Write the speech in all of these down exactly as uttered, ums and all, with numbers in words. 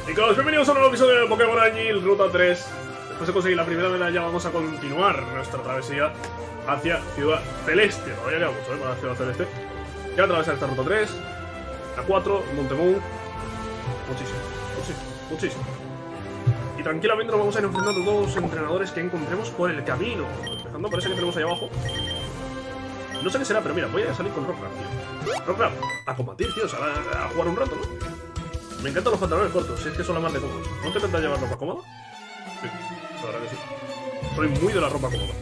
Chicos, bienvenidos a un nuevo episodio de Pokémon Añil Ruta tres. Después de conseguir la primera medalla vamos a continuar nuestra travesía hacia Ciudad Celeste. Todavía queda mucho, ¿eh? Para Ciudad Celeste. Ya atravesar esta Ruta tres, la cuatro, Montemón. Muchísimo, muchísimo, muchísimo. Y tranquilamente nos vamos a ir enfrentando a todos los entrenadores que encontremos por el camino. Empezando por ese que tenemos ahí abajo. No sé qué será, pero mira, voy a salir con Rockcraft, tío. Rockcraft, a combatir, tío, o sea, a, a jugar un rato, ¿no? Me encantan los pantalones cortos, si es que son la más de cómodos. ¿No te intentas llevar ropa cómoda? Sí, la verdad que sí. Soy muy de la ropa cómoda.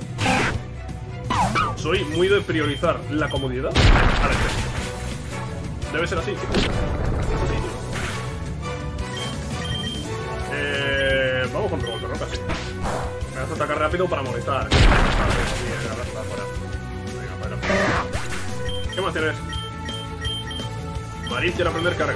Soy muy de priorizar la comodidad a la estética. Debe ser así, chicos. Es así, tío. Eh, vamos con Robot de Roca, sí. Me vas a atacar rápido para molestar. Vale, sí, agarra fuera. Venga, fuera. ¿Qué más tienes? Marín quiere aprender carga.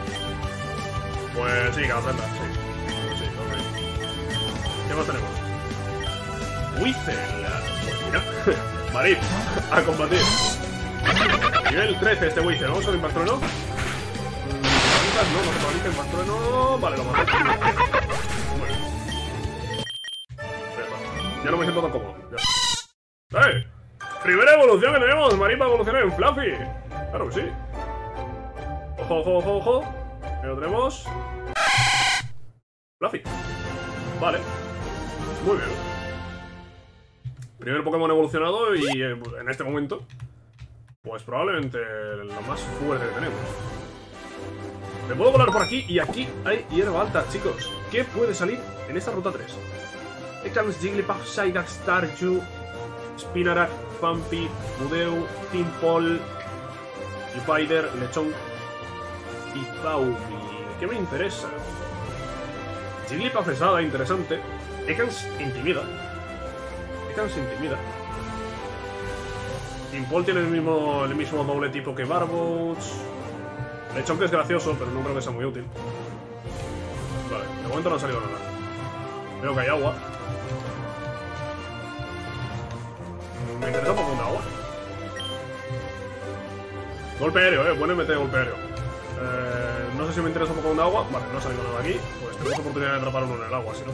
Pues sí, que aprenda, sí. Sí, ok. ¿Qué más tenemos? Whistle. Mira. Marip, a combatir. Nivel trece este Whistle. Vamos con Impact Trueno. No, no se paraliza Impact Trueno. Vale, lo maté. Bueno. Ya no me siento tan cómodo. Ya. ¡Eh! Primera evolución que tenemos. Marip va a evolucionar en Fluffy. Claro que sí. Ojo, ojo, ojo, ojo. Ahí lo tenemos. Fluffy. Vale. Muy bien. Primer Pokémon evolucionado y eh, en este momento, pues probablemente lo más fuerte que tenemos. Me puedo volar por aquí y aquí hay hierba alta, chicos. ¿Qué puede salir en esta ruta tres? Ekans, Jigglypuff, Psyduck, Staryu, Spinarak, Pampi, Mudeu, Timpol, Spider, Lechonk y Paumi. ¿Qué me interesa? Jigglypuff es nada interesante. Ekans intimida. Ekans intimida. Timpol tiene el mismo, el mismo doble tipo que Barboach. Lechonk es gracioso, pero no creo que sea muy útil. Vale, de momento no ha salido nada. Veo que hay agua. Me interesa un poco de agua. Golpe aéreo, eh. Buen M T de golpe aéreo. Eh, no sé si me interesa un poco de agua. Vale, no ha salido nada aquí. Pues tenemos oportunidad de atrapar uno en el agua, si no.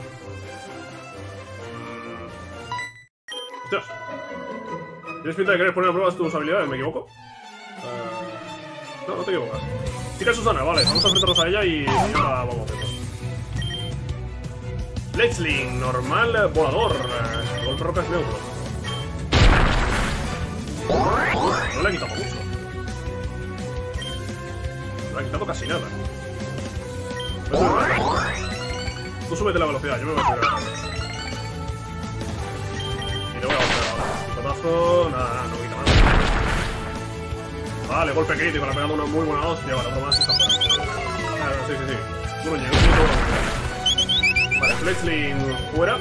Mm. Hostias. ¿Tienes pinta de querer poner a prueba tus habilidades? ¿Me equivoco? Uh... No, no te equivocas. Chica Susana, vale. Vamos a enfrentarnos a ella y ahora vamos a hacerlo. Fletchling, normal, volador. Golpe roca es neutro. No le ha quitado mucho. No le ha quitado casi nada. Tú súbete la velocidad, yo me voy a subir. Y le voy a golpear ahora. Pedazo, nada, nada, no quita nada. Vale, golpe crítico, le ha pegado una muy buena hostia. Vale, otro más está fuera. Ah, sí, sí, sí. Uno llega, uno llega. Vale, Fletchling fuera.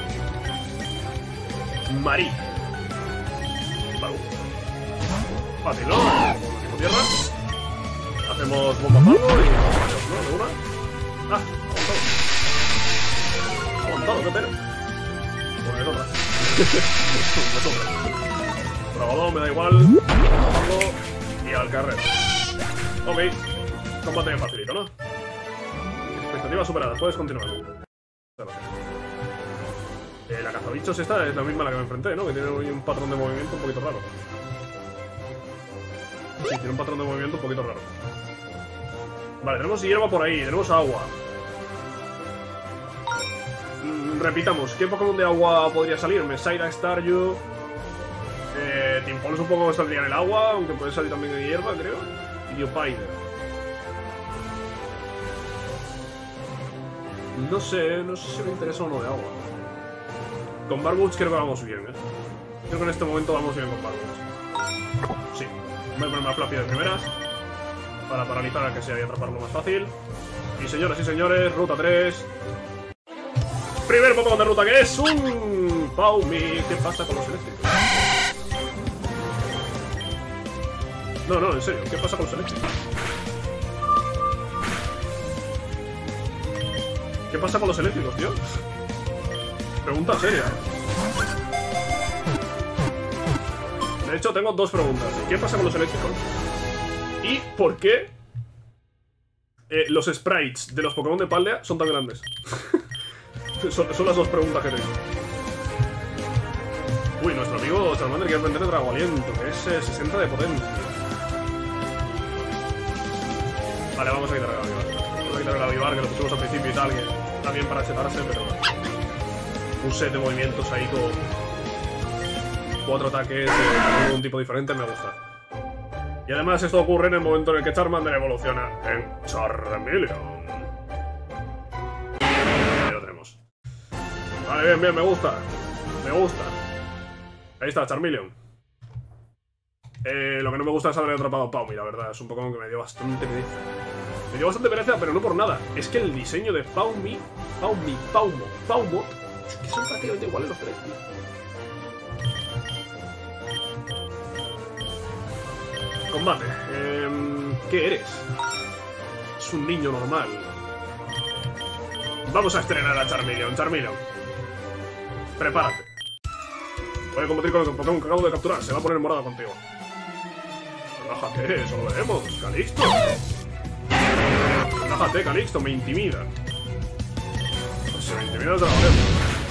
Marí. Vale. Fácil, ¿no? Tipo tierra. Hacemos bomba fuego y vamos, ¿no? De una. Ah, aguantado. Aguantado, qué pena. Pues me sobra. Me sobra. Probador, me da igual. Abajo y al carrer. Ok. Combate facilito, ¿no? Expectativas superadas. Puedes continuar. Eh, la cazabichos esta es la misma a la que me enfrenté, ¿no? Que tiene un patrón de movimiento un poquito raro. Sí, tiene un patrón de movimiento un poquito raro. Vale, tenemos hierba por ahí, tenemos agua. Mm, repitamos, ¿qué Pokémon de agua podría salirme? Psyduck, Staryu. Eh, Timpol supongo que saldría en el agua, aunque puede salir también en hierba, creo. Y Spider. No sé, no sé si me interesa uno de agua. Con Barboach creo que vamos bien, ¿eh? Creo que en este momento vamos bien con Barboach. Sí. Voy a ponerme a Fluffy de primeras para paralizar al que sea y atraparlo más fácil. Y señoras y señores, ruta tres. Primer Pokémon de ruta que es un Paumi. ¿Qué pasa con los eléctricos? No, no, en serio, ¿qué pasa con los eléctricos? ¿Qué pasa con los eléctricos, tío? Pregunta seria. De hecho, tengo dos preguntas. ¿Qué pasa con los eléctricos? ¿Y por qué eh, los sprites de los Pokémon de Paldea son tan grandes? son, son las dos preguntas que tengo. Uy, nuestro amigo Charmander quiere aprender Drago Aliento, que es eh, sesenta de potencia. Vale, vamos a quitar el Avivar. Vamos a quitar el Avivar, que lo pusimos al principio y tal, que también para chetarse, pero un set de movimientos ahí con cuatro ataques de un tipo diferente me gusta. Y además esto ocurre en el momento en el que Charmander evoluciona en Charmeleon. Ahí lo tenemos. Vale, bien, bien, me gusta. Me gusta. Ahí está, Charmeleon. Eh, lo que no me gusta es haber atrapado a Pawmi, la verdad. Es un Pokémon que me dio bastante pereza. Me dio bastante pereza, pero no por nada. Es que el diseño de Pawmi, Pawmi, Pawmo, Pawmo, es que son prácticamente iguales los tres, tío. Combate. Eh, ¿Qué eres? Es un niño normal. Vamos a estrenar a Charmeleon. Charmeleon, prepárate. Voy a combatir con el Pokémon que acabo de capturar. Se va a poner morado contigo. Relájate, eso lo veremos. Calixto. Relájate, Calixto. Me intimida. Pues si me intimida, se lo veremos.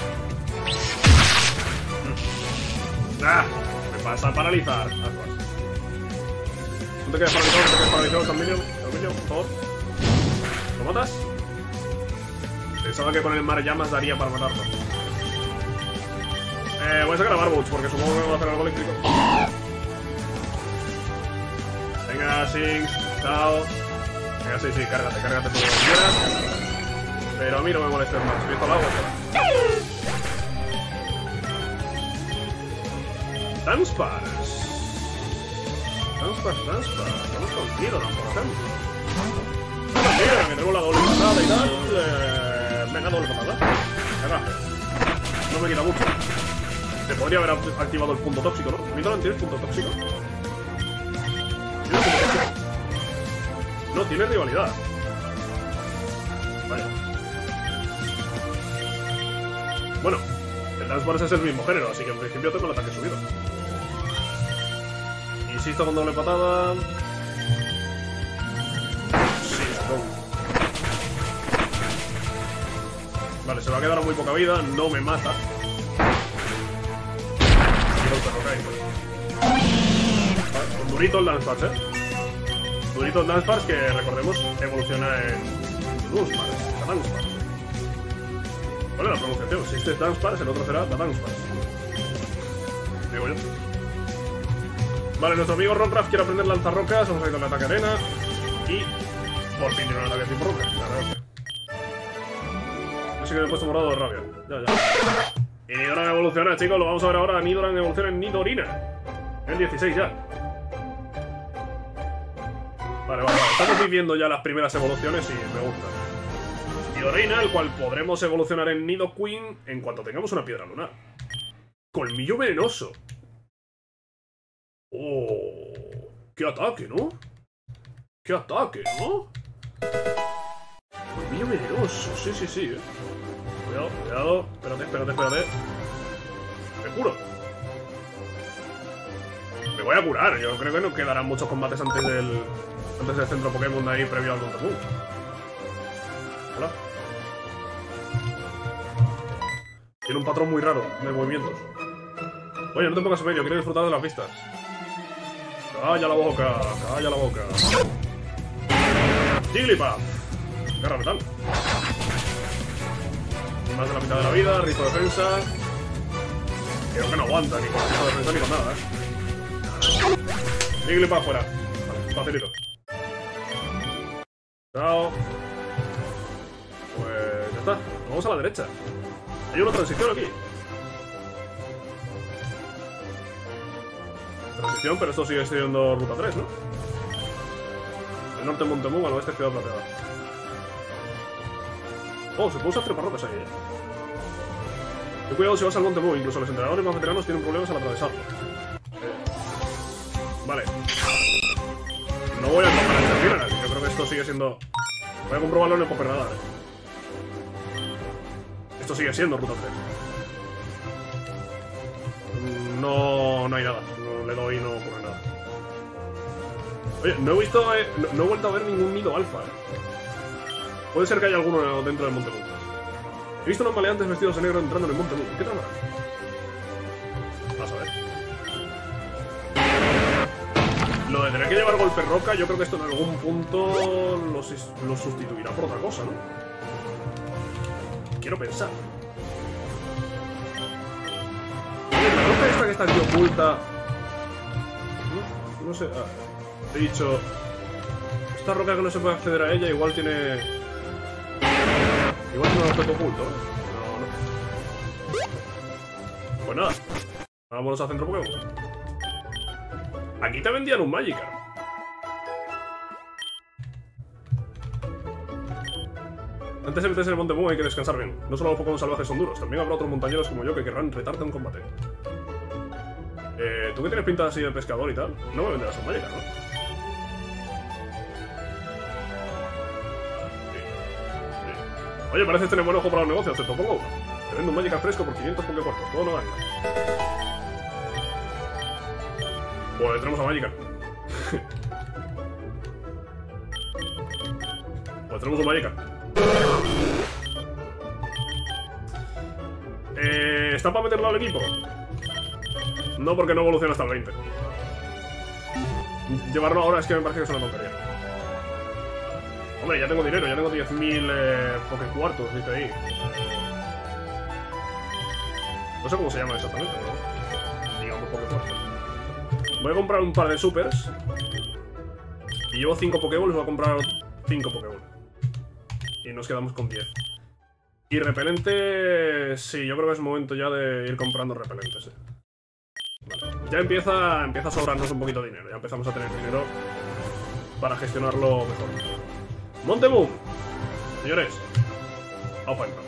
¡Ah! Me pasa a paralizar. No te quedes paralizado, no te quedes paralizado, Charmeleon. Charmeleon, por favor. ¿Lo matas? Pensaba que con el mar llamas daría para matarlo. Eh, voy a sacar a Barboach porque supongo que me va a hacer algo eléctrico. Venga, Sings, chao. Venga, sí, sí, cárgate, cárgate todo lo que quieras. Pero a mí no me molestes más. Empiezo al agua. Dunsparce. Dunsparce, Dunsparce. Vamos con Nidoran, por ejemplo. Mira, que tengo la doble patada y tal. Eh, venga, doble patada. Venga. No me quita mucho. Se podría haber activado el punto tóxico, ¿no? Nidoran, ¿tienes punto tóxico? ¿Tienes punto tóxico? No, tiene rivalidad. Vaya. Bueno, el Dunsparce es el mismo género, así que en principio tengo el ataque subido. Insisto con doble patada. Sí, supongo. Vale, se va a quedar a muy poca vida, no me mata. Vale, con durito el Dunsparce, ¿eh? Durito el Dunsparce, que recordemos evoluciona en Dunsparce, Dunsparce. ¿Cuál es la pronunciación? Si este es Dunsparce, el otro será Dunsparce. Digo yo. Vale, nuestro amigo Rockcraft quiere aprender lanzarrocas. Vamos a ir con el ataque arena. Y por fin tiene un ataque tipo roca. La verdad es que yo sé que me he puesto morado de rabia. Ya, ya. Y Nidoran evoluciona, chicos. Lo vamos a ver ahora. Nidoran evoluciona en Nidorina. El dieciséis ya. Vale, vale, vale. Estamos viviendo ya las primeras evoluciones y me gusta. Nidorina, el cual podremos evolucionar en Nidoqueen en cuanto tengamos una piedra lunar. Colmillo venenoso. Oh, qué ataque, ¿no? Qué ataque, ¿no? Colmillo venenoso, sí, sí, sí, eh. Cuidado, cuidado, espérate, espérate, espérate. Me curo. Me voy a curar, yo creo que no quedarán muchos combates antes del antes del centro Pokémon de ahí previo al Montemú. Hola. Tiene un patrón muy raro de movimientos. Oye, no te pongas en medio, quiero disfrutar de las vistas. Calla la boca, calla la boca. Jigglypuff. Garra metal. Más de la mitad de la vida, rizo defensa. Creo que no aguanta ni con rizo defensa ni con nada, eh. Jigglypuff fuera. Vale, facilito. Chao. Pues ya está. Vamos a la derecha. Hay una transición aquí. Transición, pero esto sigue siendo ruta tres, ¿no? El norte Montemú, al oeste Ciudad Plateada. Oh, se puede usar treparrocas ahí, eh. Ten cuidado si vas al Montemú, incluso los entrenadores más veteranos tienen problemas al atravesarlo. Eh. Vale. No voy a tocar el Serpinal, yo creo que esto sigue siendo... Voy a comprobarlo en el Popper Radar, eh. Esto sigue siendo ruta tres. No, no hay nada. No le doy y no ocurre nada. Oye, no he visto... Eh, no, no he vuelto a ver ningún nido alfa, eh. Puede ser que haya alguno dentro del Monte Moon. He visto unos maleantes vestidos de negro entrando en el Monte Moon. ¿Qué tal? Vas a ver. Lo de tener que llevar golpe roca, yo creo que esto en algún punto lo, lo sustituirá por otra cosa, ¿no? Quiero pensar. La roca esta que está aquí oculta... No, no sé... Ah, he dicho... Esta roca que no se puede acceder a ella igual tiene... Igual tiene un objeto oculto, ¿no? No, no. Pues nada. Vámonos al centro Pokémon. Aquí te vendían un Magikarp. Antes de meterse en el Monte Moon hay que descansar bien. No solo los Pokémon salvajes son duros, también habrá otros montañeros como yo que querrán retarte en combate. Eh, ¿tú que tienes pinta así de pescador y tal? No me venderás un Magikarp, ¿no? Sí. Sí. Oye, pareces tener buen ojo para los negocios, te propongo uno. Te vendo un Magikarp fresco por quinientos Pokécuartos, todo no gana. Pues tenemos a Magikarp. Pues tenemos un Magikarp. Eh, ¿Está para meterlo al equipo? No, porque no evoluciona hasta el veinte. Llevarlo ahora es que me parece que es una tontería. Hombre, ya tengo dinero, ya tengo diez mil eh, Pokécuartos, dice ahí. No sé cómo se llama exactamente, pero... digamos Pokécuartos. Voy a comprar un par de supers. Y llevo cinco Pokéballs, voy a comprar cinco Pokéballs. Y nos quedamos con diez. Y repelente... sí, yo creo que es momento ya de ir comprando repelentes. ¿eh? Vale. Ya empieza, empieza a sobrarnos un poquito de dinero. Ya empezamos a tener dinero para gestionarlo mejor. Monte Moon. Señores. Vamos para entrar.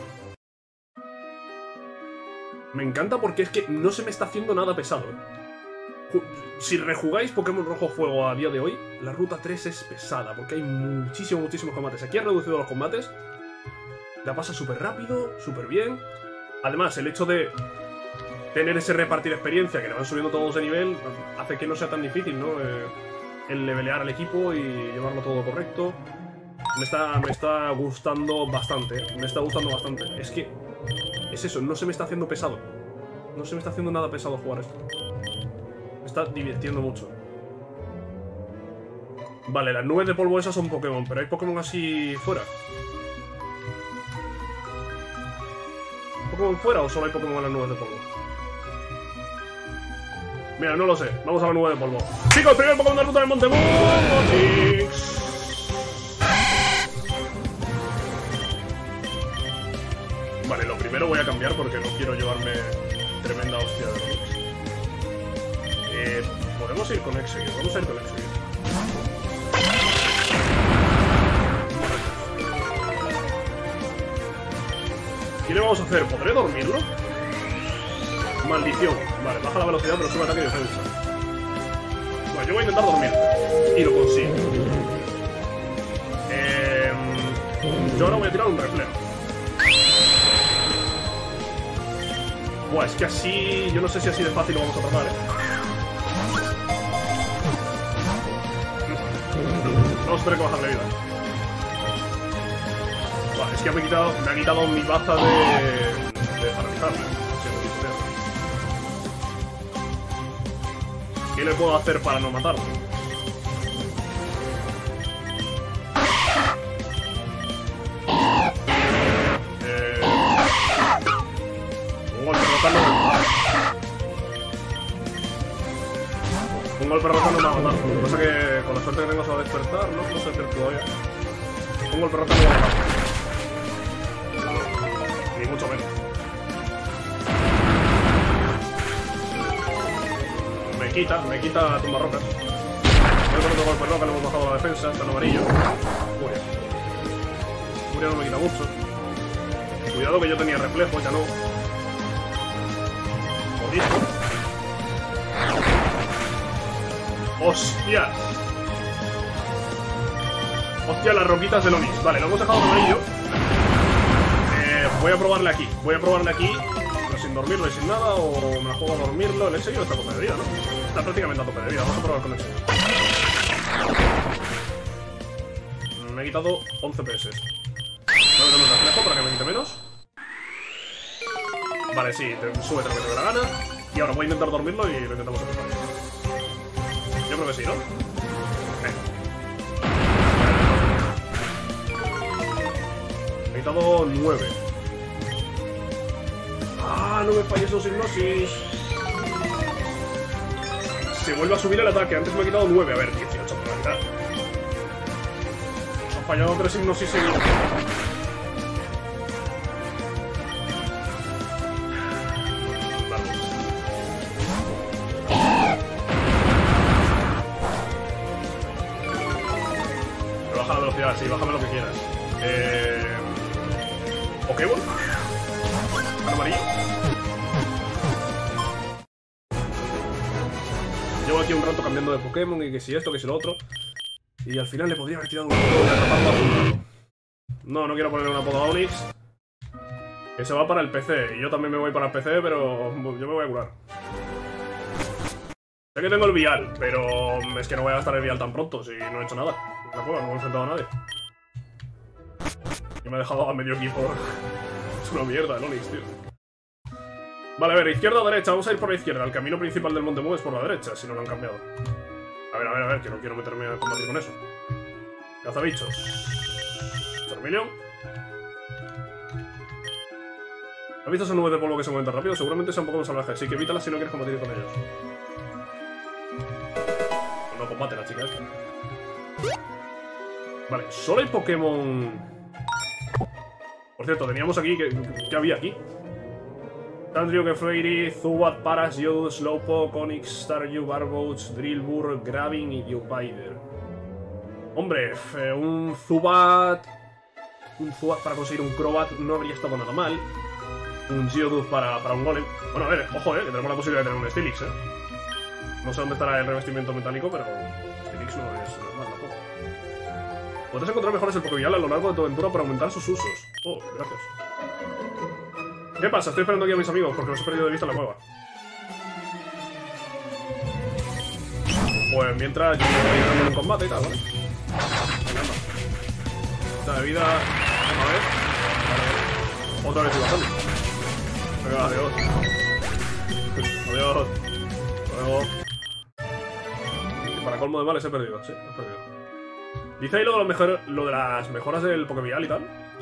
Me encanta porque es que no se me está haciendo nada pesado. ¿eh? Si rejugáis Pokémon Rojo Fuego a día de hoy, la ruta tres es pesada, porque hay muchísimos, muchísimos combates. Aquí han reducido los combates, la pasa súper rápido, súper bien. Además, el hecho de tener ese repartir experiencia, que le van subiendo todos de nivel, hace que no sea tan difícil, ¿no? Eh, el levelear al equipo y llevarlo todo correcto. Me está, me está gustando bastante, ¿eh? Me está gustando bastante. Es que, es eso, no se me está haciendo pesado. No se me está haciendo nada pesado jugar esto. Me está divirtiendo mucho. Vale, las nubes de polvo esas son Pokémon, pero hay Pokémon así fuera. ¿Pokémon fuera o solo hay Pokémon en las nubes de polvo? Mira, no lo sé. Vamos a la nube de polvo. Chicos, primer Pokémon de ruta del Monte Moon. Vale, lo primero voy a cambiar porque no quiero llevarme tremenda hostia de Onix. Eh, podemos ir con Exeggutor. Vamos a ir con Exeggutor. ¿Qué le vamos a hacer? ¿Podré dormirlo? Maldición. Vale, baja la velocidad pero sube ataque y defensa. Bueno, yo voy a intentar dormir. Y lo consigo. Eh, yo ahora voy a tirar un reflejo. Buah, es que así... yo no sé si así de fácil lo vamos a tratar, ¿eh? Vamos a tener que bajarle vida. Buah, es que me, quitado, me ha quitado mi baza de... de paralizarle. ¿Qué le puedo hacer para no matarlo? Eh... Un golpe rotando no me va a matar. Un golpe rotando no me va a matar. Lo que pasa es que con la suerte que tengo se va a despertar, ¿no? No sé hacer todavía. Un golpe rotando no me va a matar. Ni mucho menos. Me quita, me quita tumba rocas. Voy con otro golpe roca, le hemos bajado la defensa, está en amarillo. Furia. Furia no me quita mucho. Cuidado que yo tenía reflejo, ya no. Jodido. ¡Hostias! Hostia, las roquitas del Onix. Vale, lo hemos dejado en amarillo. Eh, voy a probarle aquí. Voy a probarle aquí. Pero sin dormirlo y sin nada. O me la juego a dormirlo. El Exeggutor está a tope de vida, ¿no? Está prácticamente a tope de vida. Vamos a probar con Exeggutor. Me he quitado once P S. abajo para que me quite menos. Vale, sí, te súbete lo que te dé la gana. Y ahora voy a intentar dormirlo y lo intentamos empezar. Yo creo que sí, ¿no? Venga. He quitado nueve. Ah, no me falles esos hipnosis. Se vuelve a subir el ataque. Antes me he quitado nueve. A ver, dieciocho por la mitad. He fallado tres hipnosis seguidas. Sí, bájame lo que quieras. Eh... ¿Pokéball? ¿Amarillo? Llevo aquí un rato cambiando de Pokémon y que si esto, que si lo otro. Y al final le podría haber tirado un poco de atrapando a un... No, no quiero poner una poda Onix. Que se va para el P C. Y yo también me voy para el P C, pero yo me voy a curar. Sé que tengo el vial, pero es que no voy a gastar el vial tan pronto si no he hecho nada. No me he enfrentado a nadie. Y me ha dejado a medio equipo. Es una mierda el Onix, tío. Vale, a ver, izquierda o derecha. Vamos a ir por la izquierda. El camino principal del Monte Mu es por la derecha, si no lo han cambiado. A ver, a ver, a ver, que no quiero meterme a combatir con eso. Cazabichos. Charmeleon. ¿Has visto esa nube de polvo que se mueve tan rápido? Seguramente sea un poco salvaje, así que evítalas si no quieres combatir con ellos. Pues no combate la chica esta. Vale, solo hay Pokémon... Por cierto, teníamos aquí... ¿Qué, qué había aquí? Tandrio, Kefrairy, Zubat, Paras, Yodu, Slowpoke, Onix, Staryu, Barboach, Drillbur, Gravin y Yupider. Hombre, un Zubat... Un Zubat para conseguir un Crobat no habría estado nada mal. Un Geodude para, para un Golem. Bueno, a ver, ojo, eh, que tenemos la posibilidad de tener un Steelix, eh. No sé dónde estará el revestimiento metálico, pero Steelix no es normal tampoco. Podrás encontrar mejores el Pokévial a lo largo de tu aventura para aumentar sus usos. Oh, gracias. ¿Qué pasa? Estoy esperando aquí a mis amigos porque los he perdido de vista en la cueva. Pues mientras yo me voy a ir en combate y tal, ¿vale? Venga, anda. Esta de vida... A ver... Vale. Otra vez iba a salir. Venga, adiós. Adiós. Hasta luego. Y para colmo de males he perdido, sí, he perdido. Dice ahí lo de, lo mejor, lo de las mejoras del Pokévial y tal.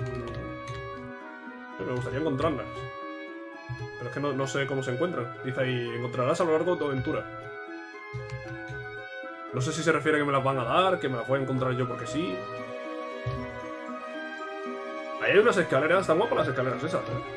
Me gustaría encontrarlas. Pero es que no, no sé cómo se encuentran. Dice ahí, encontrarás a lo largo de tu aventura. No sé si se refiere a que me las van a dar, que me las voy a encontrar yo porque sí. Ahí hay unas escaleras, están guapas las escaleras esas, ¿eh?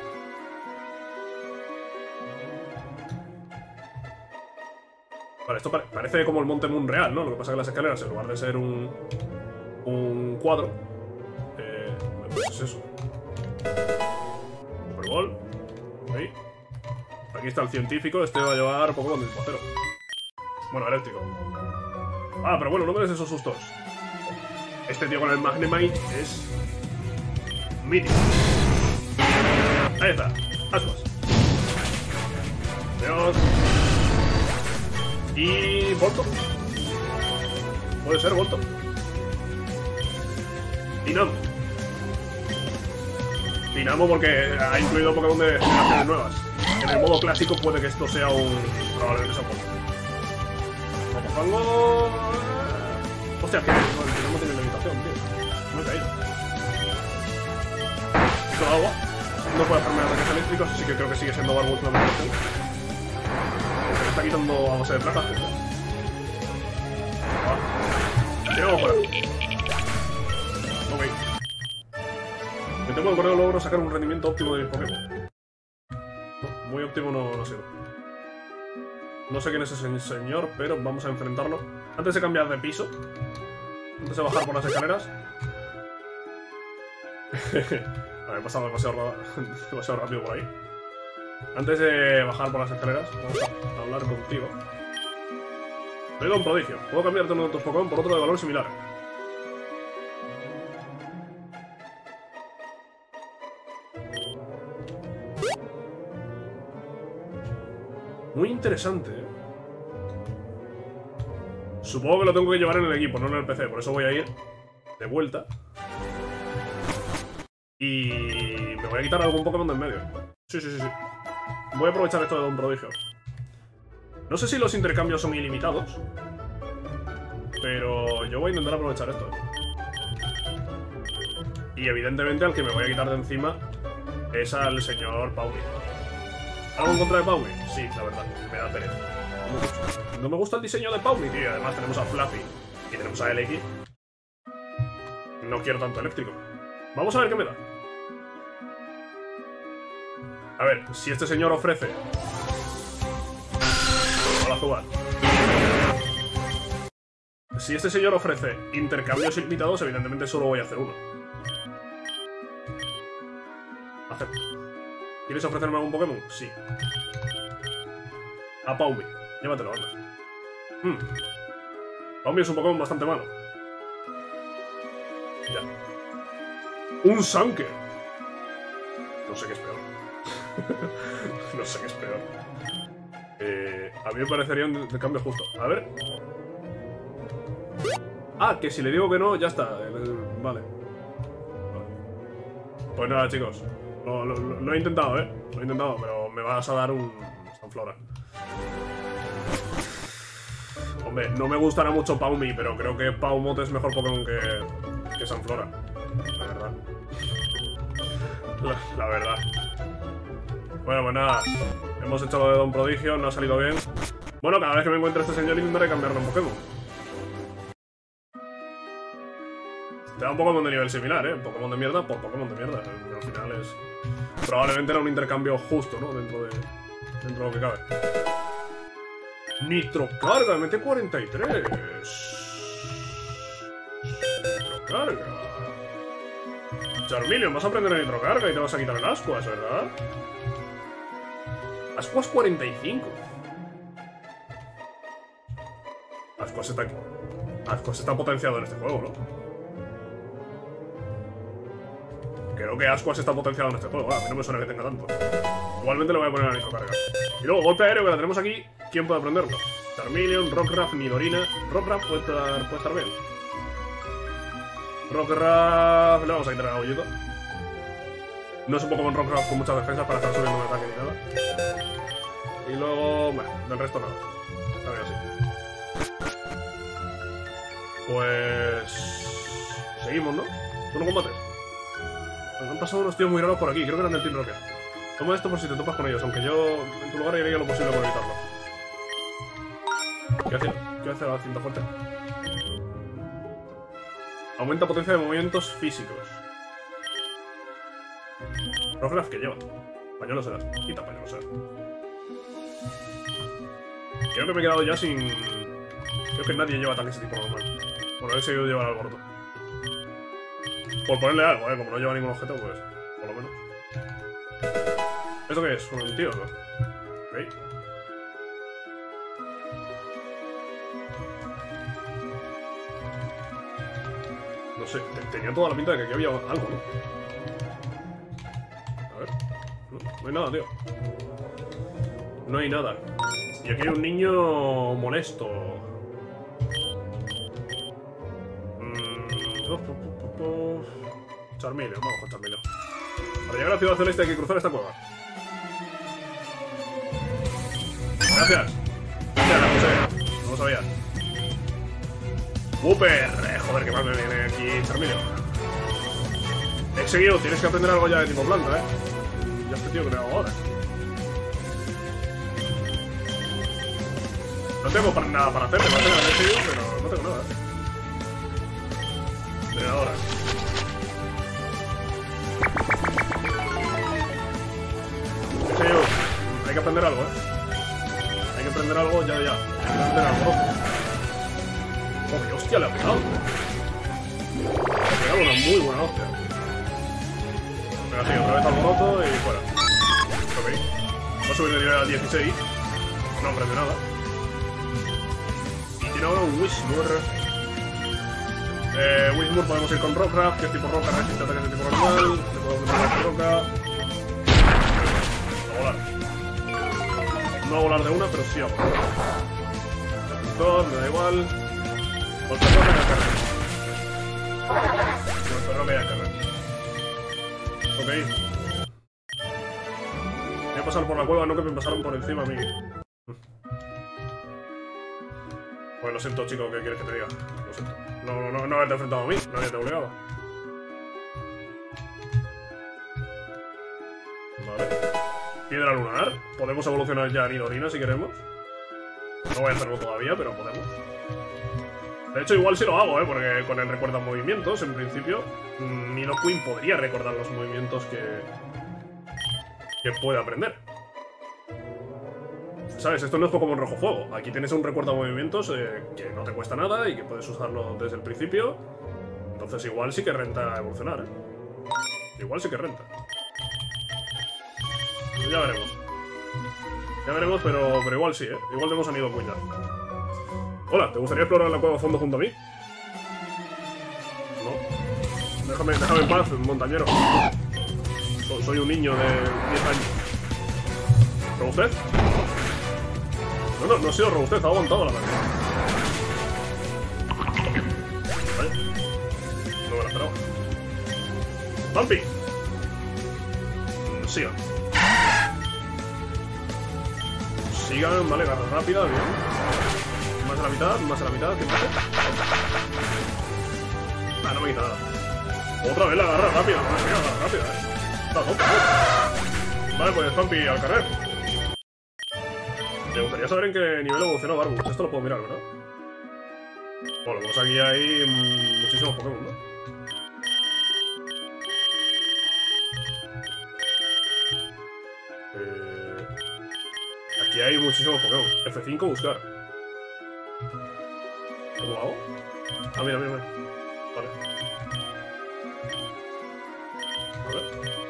Vale, esto pare parece como el Monte Moon real, ¿no? Lo que pasa es que las escaleras, en lugar de ser un... un cuadro... Eh, pues es eso. Superball. Ahí. Aquí está el científico. Este va a llevar Pokémon del acero. Bueno, eléctrico. Ah, pero bueno, no me des esos sustos. Este tío con el Magnemite es... mítico. Ahí está. Ascuas. Adiós. Y... Volto. Puede ser Volto. Dinamo. Dinamo porque ha incluido Pokémon de generaciones nuevas. En el modo clásico puede que esto sea un... probablemente sea un Volto. Como fango... Hostia, que no, el Dinamo tiene limitación, tío. Me he caído. Con agua. No puede hacerme ataques eléctricos, así que creo que sigue siendo Barboach la limitación. Me está quitando a base de placa. Va. Tiramos fuera. Ok. Me tengo el correo logro sacar un rendimiento óptimo de mis Pokémon. No, muy óptimo no, no ha sido. No sé quién es ese señor, pero vamos a enfrentarlo. Antes de cambiar de piso, antes de bajar por las escaleras. Vale, he pasado demasiado, demasiado rápido por ahí. Antes de bajar por las escaleras, vamos a hablar contigo. Te doy un prodigio. Puedo cambiarte uno de tus Pokémon por otro de valor similar. Muy interesante, ¿eh? Supongo que lo tengo que llevar en el equipo, no en el P C. Por eso voy a ir de vuelta Y me voy a quitar algún Pokémon de en medio. Sí, sí, sí, sí. Voy a aprovechar esto de Don Prodigio. No sé si los intercambios son ilimitados, pero yo voy a intentar aprovechar esto. Y evidentemente al que me voy a quitar de encima es al señor Paumi. ¿Algo en contra de Paumi? Sí, la verdad, me da pereza. No me gusta, no me gusta el diseño de Paumi, tío. Además tenemos a Fluffy y tenemos a L X. No quiero tanto eléctrico. Vamos a ver qué me da. A ver, si este señor ofrece... Hola, jugar. Si este señor ofrece intercambios ilimitados, evidentemente solo voy a hacer uno. Acepto. ¿Quieres ofrecerme algún Pokémon? Sí. A Paumi. Llévatelo, anda. Hmm. Paumi es un Pokémon bastante malo. Ya. ¡Un Sanker! No sé qué es peor. No sé qué es peor. Eh, a mí me parecería un cambio justo. A ver. Ah, que si le digo que no, ya está. Vale. Vale. Pues nada, chicos. Lo, lo, lo he intentado, ¿eh? Lo he intentado, pero me vas a dar un Sunflora. Hombre, no me gustará mucho Paumi, pero creo que Paumot es mejor Pokémon que, que Sunflora. La verdad. La, la verdad. Bueno, pues nada. Hemos hecho lo de Don Prodigio, no ha salido bien. Bueno, cada vez que me encuentre este señor intentaré cambiarlo en Pokémon. Te da un Pokémon de nivel similar, ¿eh? Un Pokémon de mierda por Pokémon de mierda. Al final es... Probablemente era un intercambio justo, ¿no? Dentro de... Dentro de lo que cabe. Nitrocarga, mete cuarenta y tres. Nitrocarga. Charmeleon, vas a aprender a Nitrocarga y te vas a quitar el Ascuas, ¿verdad? Ascuas cuarenta y cinco. Ascuas está aquí. Ascuas está potenciado en este juego, ¿no? Creo que Ascuas está potenciado en este juego. A mí no me suena que tenga tanto. Igualmente le voy a poner a Nitrocarga. Y luego, golpe aéreo, que la tenemos aquí. ¿Quién puede aprenderlo? Charmeleon, Rockruff, Nidorina. Rockruff puede estar, puede estar bien. Rockruff... Le vamos a quitar el agullito. No es un Pokémon Rockruff con muchas defensas para estar subiendo un ataque ni nada. Y luego... Bueno, del resto nada. A ver, así. Pues... Seguimos, ¿no? Turno combate. Nos han pasado unos tíos muy raros por aquí. Creo que eran del Team Rocket. Toma esto por si te topas con ellos, aunque yo en tu lugar haría lo posible por evitarlo. ¿Qué hace? ¿Qué hace la cinta fuerte? Aumenta potencia de movimientos físicos. Rockruff, que lleva? Pañuelo será. Quita pañuelo será. Creo que me he quedado ya sin... Creo que nadie lleva ataque ese tipo normal. Bueno, he seguido llevar alboroto. Por ponerle algo, ¿eh? Como no lleva ningún objeto, pues... Por lo menos. ¿Esto qué es? ¿Un tío, no? Ok. No sé, tenía toda la pinta de que aquí había algo, ¿no? A ver. No, no hay nada, tío. No hay nada. Y aquí hay un niño molesto. Mm, oh, oh, oh, oh. Charmeleon, vamos con Charmeleon. Para llegar a la ciudad celeste hay que cruzar esta cueva. Gracias. Gracias, la José. No lo sabía. Wooper. Eh, joder, que mal me viene aquí Charmeleon. He seguido, tienes que aprender algo ya de tipo planta, eh. Ya este tío que le hago ahora. No tengo para nada para hacerle, va a tener seguido, pero no tengo nada. Pero ahora. He seguido. Hay que aprender algo, eh. Hay que aprender algo ya, ya. Hay que aprender algo. Joder, hostia, le ha pegado. Le ha pegado una muy buena hostia. Venga, sí, otra vez alboroto y fuera. Ok. Va a subir de nivel a dieciséis. No aprende nada. Y tiene ahora un Whismur. Eh, Whismur podemos ir con Rockruff, que es tipo roca, resiste ataques de tipo normal. Le podemos meter la roca. A volar. No a volar de una, pero sí a volar. Dos, me da igual. Golpe roca y a cargar. Golpe roca y a cargar. Ok. Voy a pasar por la cueva, no que me pasaron por encima a mí. Pues lo siento, chico, ¿qué quieres que te diga? Lo siento. No, no, no, no haberte enfrentado a mí, nadie te obligaba. Vale. Piedra lunar. Podemos evolucionar ya a Nidorina si queremos. No voy a hacerlo todavía, pero podemos. De hecho, igual sí lo hago, ¿eh? Porque con el recuerda movimientos, en principio, Nidoqueen podría recordar los movimientos que... que puede aprender. ¿Sabes? Esto no es Pokémon Rojo Fuego. Aquí tienes un recuerda movimientos eh, que no te cuesta nada y que puedes usarlo desde el principio. Entonces igual sí que renta evolucionar, ¿eh? Igual sí que renta. Ya veremos. Ya veremos, pero, pero igual sí, ¿eh? Igual tenemos a Nidoqueen ya. Hola, ¿te gustaría explorar la cueva a fondo junto a mí? No. Déjame, déjame en paz, montañero. So, soy un niño de diez años. ¿Robustez? No, no, no ha sido robustez, ha aguantado la partida. Vale. No me la esperaba. ¡Pampi! Sigan. Sigan, vale, garra rápida, bien. Más a la mitad, más a la mitad, ¿qué pasa? Ah, no me quita nada. Otra vez la garra rápida, no me quita garra rápida, eh. Está top, top. Vale, pues Pampi al carrer. Me gustaría saber en qué nivel evoluciona Barbus. Esto lo puedo mirar, ¿verdad? Bueno, pues aquí hay mmm, muchísimos Pokémon, ¿no? Eh, aquí hay muchísimos Pokémon. F cinco, buscar. ¿Cómo lo hago? Ah, mira, mira, mira. Vale. A ver.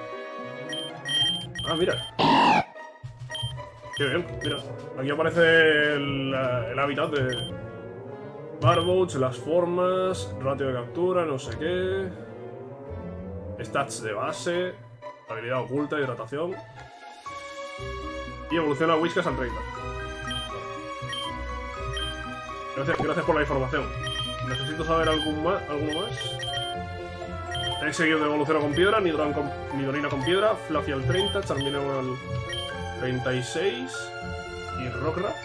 Ah, mira. Qué bien, mira. Aquí aparece el, el hábitat de Barboach, las formas, ratio de captura, no sé qué. Stats de base, habilidad oculta, hidratación. Y evoluciona a Whiskas al treinta. Gracias, gracias por la información. Necesito saber algún más, alguno más. He seguido de evolucionar con piedra, Nidoran con, Nidorina con piedra, Fluffy al treinta, Charmeleon al treinta y seis y Rockruff.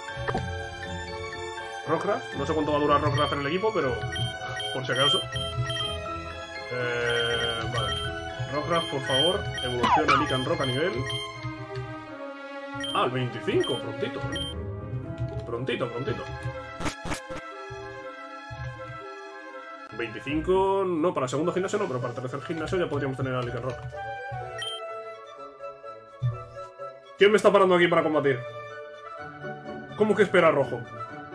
Rockruff, no sé cuánto va a durar Rockruff en el equipo, pero por si acaso. Eh, vale. Rockruff, por favor, evoluciona Lycanroc a nivel... Ah, el veinticinco, prontito, ¿eh? Prontito, prontito. veinticinco, no, para el segundo gimnasio no, pero para el tercer gimnasio ya podríamos tener a Lycanroc. ¿Quién me está parando aquí para combatir? ¿Cómo que espera rojo?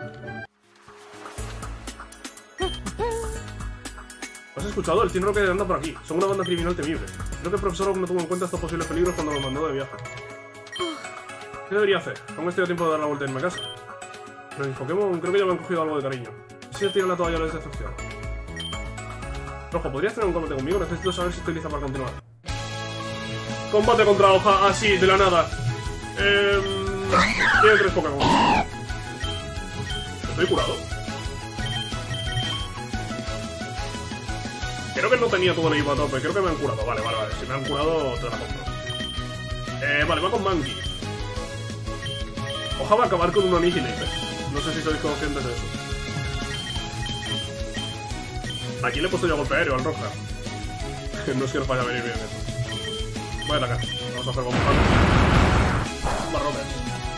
¿Has escuchado? El Team Rocket anda por aquí. Son una banda criminal temible. Creo que el profesor Oak no tuvo en cuenta estos posibles peligros cuando nos mandó de viaje. ¿Qué debería hacer? Aún estoy a tiempo de dar la vuelta en mi casa. Pero mis Pokémon creo que ya me han cogido algo de cariño. Si se tira la toalla les decepciona. Rojo, ¿podrías tener un combate conmigo? Necesito saber si estoy lista para continuar. Combate contra hoja, así, de la nada. Eh, tiene tres Pokémon. ¿Estoy curado? Creo que no tenía todo el equipo a tope. Creo que me han curado. Vale, vale, vale. Si me han curado, te la compro. Eh, vale, va con Mankey. Hoja va a acabar con un Annihilator. No sé si sois conscientes de eso. Aquí le he puesto yo golpe aéreo al Rockruff. No es que nos vaya a venir bien eso. Voy a atacar. Vamos a hacer bomba. Barrotes.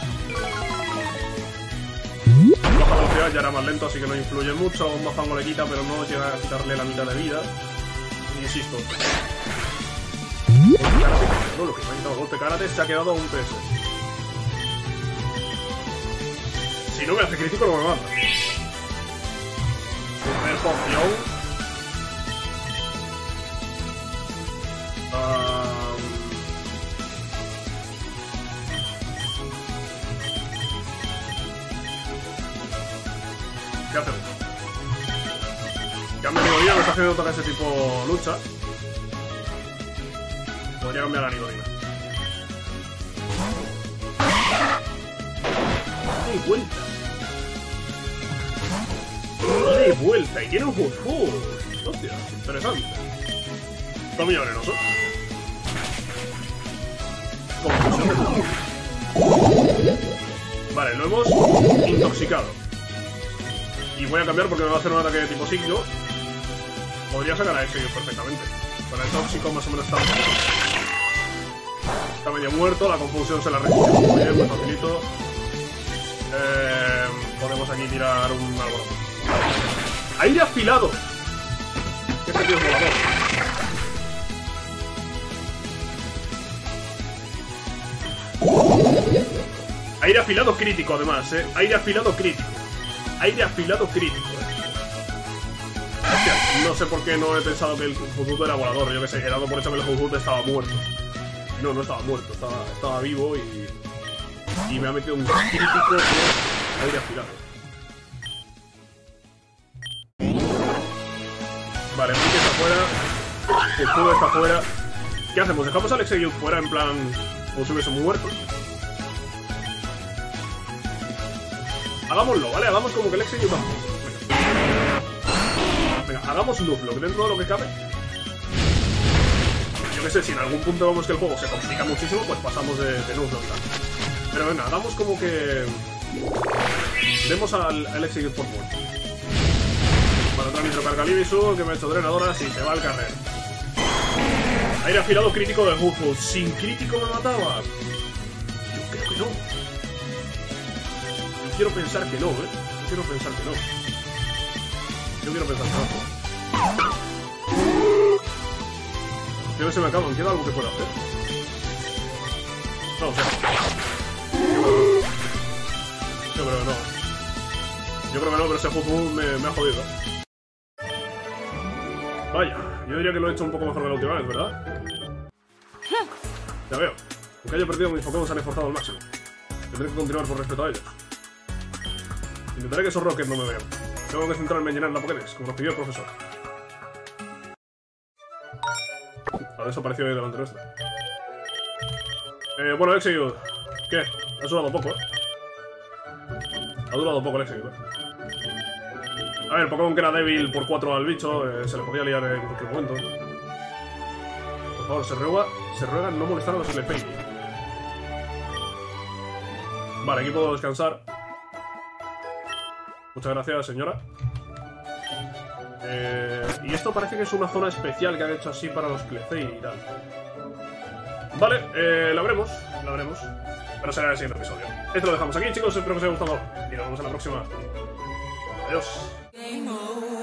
Baja velocidad ya era más lento, así que no influye mucho. La bomba fango le quita, pero no llega a quitarle la mitad de vida. Insisto. Golpe karate. No, lo que me ha quitado golpe karate se ha quedado a un P S. Si no me hace crítico, no me mata. Super poción. Um... ¿Qué hacemos? Cambio de Nidorina, me está haciendo tocar ese tipo lucha. Podría cambiar a Nidorina. ¡Dale vuelta! ¡Dale vuelta! Y tiene un Furfur. Hostia, interesante. Está muy venenoso. confusión. Vale, lo hemos intoxicado. Y voy a cambiar porque me va a hacer un ataque de tipo psíquico. Podría sacar a ese perfectamente. Con el tóxico más o menos está Está medio muerto, la confusión se la resiste muy bien, muy facilito. Eh, podemos aquí tirar un alboroto. ¡Aire afilado! ¡Qué tío es volador! Aire afilado crítico, además, eh. Aire afilado crítico. Aire afilado crítico, eh. Hostia, no sé por qué no he pensado que el Huthud era volador. Yo que sé, he dado por hecho que el Huthud estaba muerto. No, no estaba muerto, estaba, estaba vivo y... Y me ha metido un crítico de aire afilado. Vale, Mickey está fuera. Huthud está fuera. ¿Qué hacemos? ¿Dejamos al Exeggutor fuera en plan como si hubiese muerto? Hagámoslo, ¿vale? Hagamos como que el Exeggutor... Venga. Venga, hagamos Nuzlocke dentro de lo que cabe. Yo qué sé, si en algún punto vemos que el juego se complica muchísimo, pues pasamos de, de Nuzlocke. Pero venga, hagamos como que... Demos al, al Exeggutor por muerto. Para otra microcarga Libisu, que me ha hecho drenadoras y se va al carrer. Aire afilado crítico del Huthud. ¿Sin crítico me mataba? Yo creo que no. Yo quiero pensar que no, ¿eh? Yo quiero pensar que no. Yo quiero pensar que no. Creo que se me acaban. ¿Queda algo que pueda hacer? No, o sea... Yo creo que no. Yo creo que no, pero ese Huthud me, me ha jodido. Vaya, yo diría que lo he hecho un poco mejor que la última vez, ¿verdad? Ya veo. Aunque haya perdido, mis Pokémon se han esforzado al máximo. Tendré que continuar por respeto a ellos. Intentaré que esos Rockets no me vean. Tengo que centrarme en llenar la Pokédex, como nos pidió el profesor. A ver, eso pareció ahí delante nuestro. Eh, bueno, Exeggutor. ¿Qué? Ha durado poco, ¿eh? Ha durado poco el Exeggutor. A ver, Pokémon que era débil por cuatro al bicho, eh, se le podía liar en cualquier momento. Por favor, se ruega, se ruega no molestar a los Clefairy. Vale, aquí puedo descansar. Muchas gracias, señora. Eh, y esto parece que es una zona especial que han hecho así para los Clefairy y tal. Vale, eh, la veremos, la veremos. Pero será en el siguiente episodio. Esto lo dejamos aquí, chicos. Espero que os haya gustado. Y nos vemos en la próxima. Adiós.